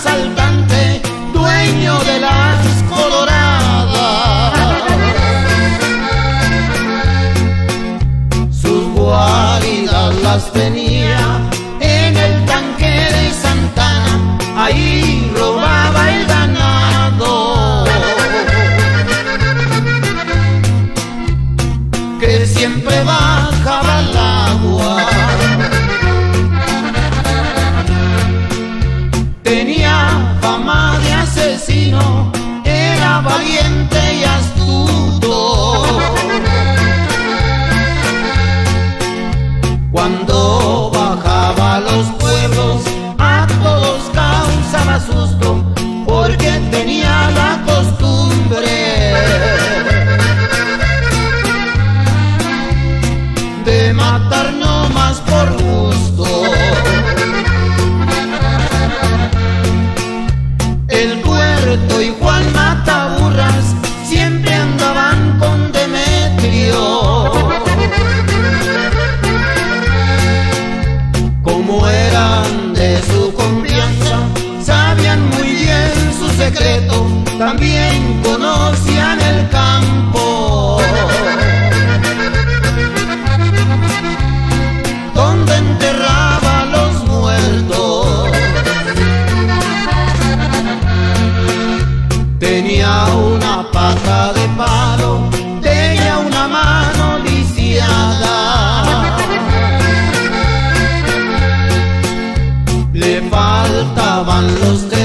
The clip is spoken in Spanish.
asaltante, dueño de las coloradas. Sus guaridas las tenía en el tanque de Santana, ahí robaba el ganado, que siempre bajaba al agua. Tenía fama de asesino, era valiente y astuto. Cuando bajaba a los pueblos, a todos causaba susto, porque tenía la costumbre de matar no más por gusto. El Tuerto y Juan Mataburras siempre andaban con Demetrio. Como eran de su confianza, sabían muy bien su secreto, también conocían el campo donde enterraba a los muertos. Tenía una pata de palo, tenía una mano lisiada, le faltaban los dedos